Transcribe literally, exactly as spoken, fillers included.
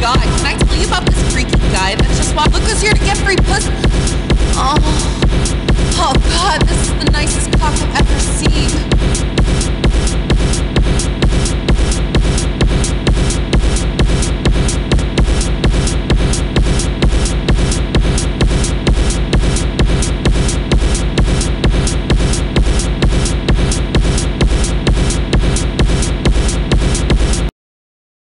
god, can I tell you about this freaky guy that just walked? Look who's here to get free pussy. Oh, oh god, this is the nicest cock I've ever